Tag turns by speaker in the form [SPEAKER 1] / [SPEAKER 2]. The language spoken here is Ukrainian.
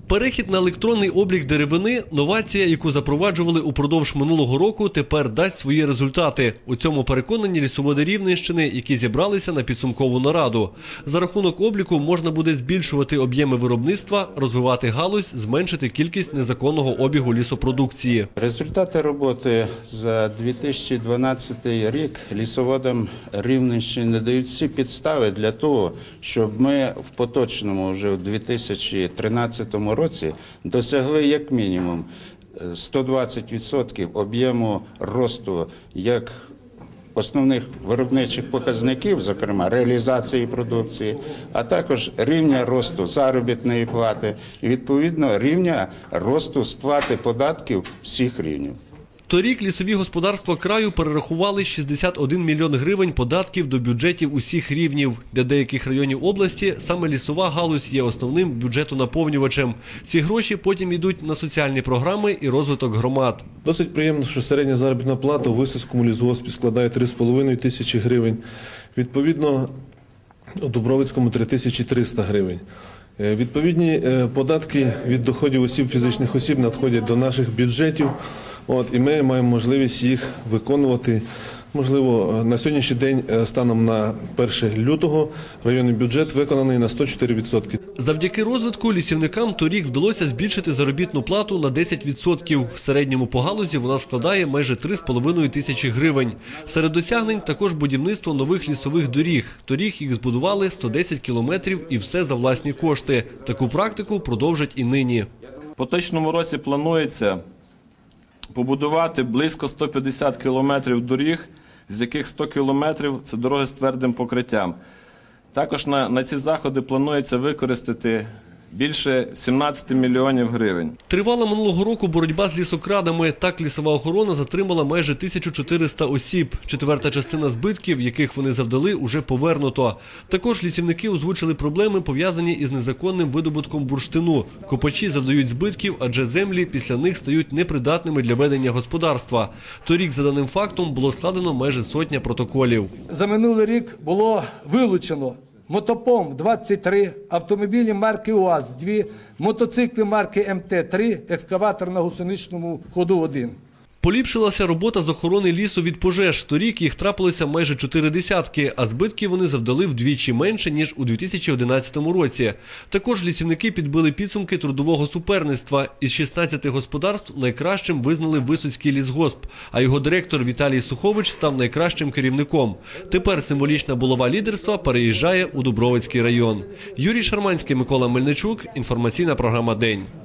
[SPEAKER 1] Перехід на електронний облік деревини – новація, яку запроваджували упродовж минулого року, тепер дасть свої результати. У цьому переконані лісоводи Рівненщини, які зібралися на підсумкову нараду. За рахунок обліку можна буде збільшувати об'єми виробництва, розвивати галузь, зменшити кількість незаконного обігу лісопродукції.
[SPEAKER 2] Результати роботи за 2012 рік лісоводам Рівненщини дають всі підстави для того, щоб ми в поточному, вже в 2013 році досягли як мінімум 120% об'єму росту як основних виробничих показників, зокрема реалізації продукції, а також рівня росту заробітної плати і, відповідно, рівня росту сплати податків всіх рівнів.
[SPEAKER 1] Торік лісові господарства краю перерахували 61 мільйон гривень податків до бюджетів усіх рівнів. Для деяких районів області саме лісова галузь є основним бюджетонаповнювачем. Ці гроші потім йдуть на соціальні програми і розвиток громад.
[SPEAKER 3] Досить приємно, що середня заробітна плата у Висоцькому лісгоспі складає 3,5 тисячі гривень. Відповідно, у Дубровицькому – 3300 гривень. Відповідні податки від доходів осіб, фізичних осіб надходять до наших бюджетів. І ми маємо можливість їх виконувати. Можливо, на сьогоднішній день, станом на 1 лютого, районний бюджет виконаний на 104%.
[SPEAKER 1] Завдяки розвитку лісівникам торік вдалося збільшити заробітну плату на 10%. В середньому по галузі вона складає майже 3,5 тисячі гривень. Серед досягнень також будівництво нових лісових доріг. Торік їх збудували 110 кілометрів і все за власні кошти. Таку практику продовжать і нині.
[SPEAKER 4] В поточному році планується побудувати близько 150 кілометрів доріг, з яких 100 кілометрів – це дороги з твердим покриттям. Також на ці заходи планується використати більше 17 мільйонів гривень.
[SPEAKER 1] Тривала минулого року боротьба з лісокрадами. Так лісова охорона затримала майже 1400 осіб. Четверта частина збитків, яких вони завдали, уже повернуто. Також лісівники озвучили проблеми, пов'язані із незаконним видобутком бурштину. Копачі завдають збитків, адже землі після них стають непридатними для ведення господарства. Торік за даним фактом було складено майже 100 протоколів.
[SPEAKER 5] За минулий рік було вилучено мотопомп 23, автомобілі марки УАЗ 2, мотоцикли марки МТ-3, екскаватор на гусеничному ходу 1.
[SPEAKER 1] Поліпшилася робота з охорони лісу від пожеж. Торік їх трапилося майже 4 десятки, а збитків вони завдали вдвічі менше, ніж у 2011 році. Також лісівники підбили підсумки трудового суперництва. Із 16 господарств найкращим визнали Висоцький лісгосп, а його директор Віталій Сухович став найкращим керівником. Тепер символічна булава лідерства переїжджає у Дубровицький район. Юрій Шарманський, Микола Мельничук. Інформаційна програма «День».